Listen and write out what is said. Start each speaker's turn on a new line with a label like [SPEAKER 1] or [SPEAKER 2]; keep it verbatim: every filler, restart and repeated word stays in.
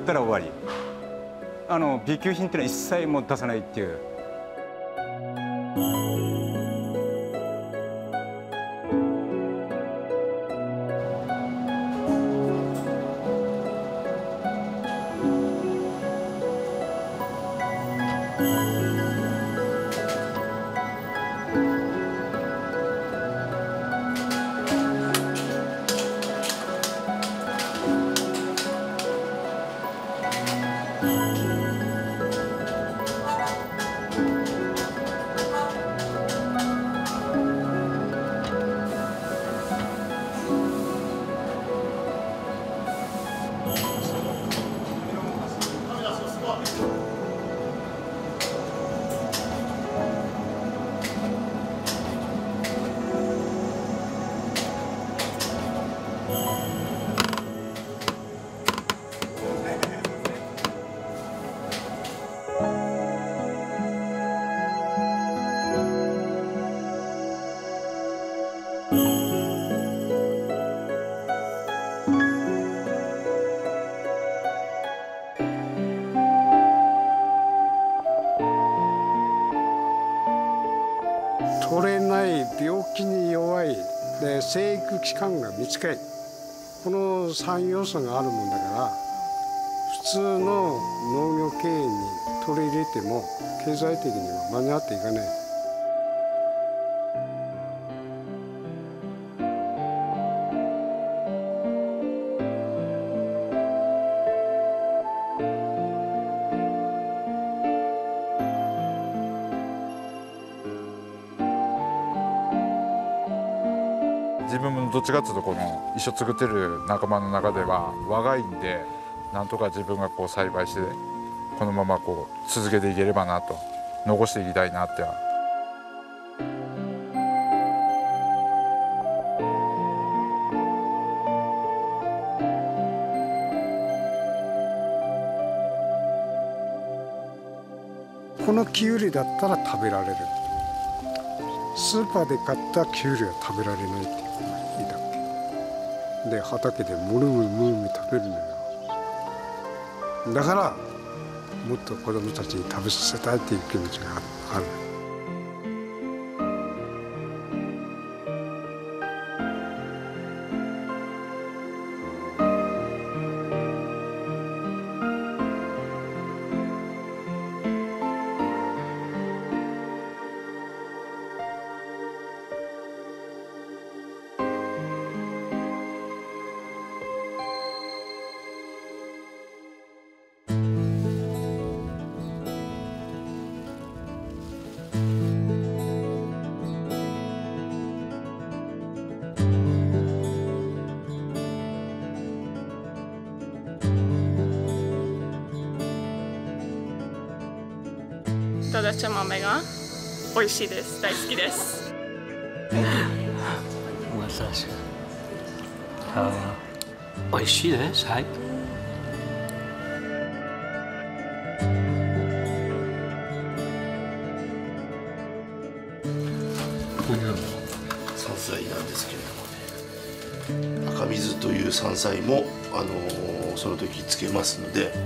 [SPEAKER 1] ったら終わり。あの B 級品っていうのは一切もう出さないっていう。
[SPEAKER 2] 取れない、病気に弱い、で生育期間が短い、このさん要素があるもんだから、普通の農業経営に取り入れても経済的には間に合っていかない。
[SPEAKER 3] 自分もどっちかっていうとこの一緒作ってる仲間の中では若いんで、なんとか自分がこう栽培してこのままこう続けていければなと、残していきたいなっては。
[SPEAKER 2] このキュウリだったら食べられる。スーパーで買ったキュウリは食べられないっていう言いだっけで、畑でむるむるむるむる食べるのよ。だからもっと子供たちに食べさせたいっていう気持ちがある。
[SPEAKER 4] だだちゃ豆が美味しいです。大好きです。
[SPEAKER 5] 私あ美味しいです。はい。
[SPEAKER 6] 山菜なんですけれどもね、赤水という山菜もあのー、その時つけますので。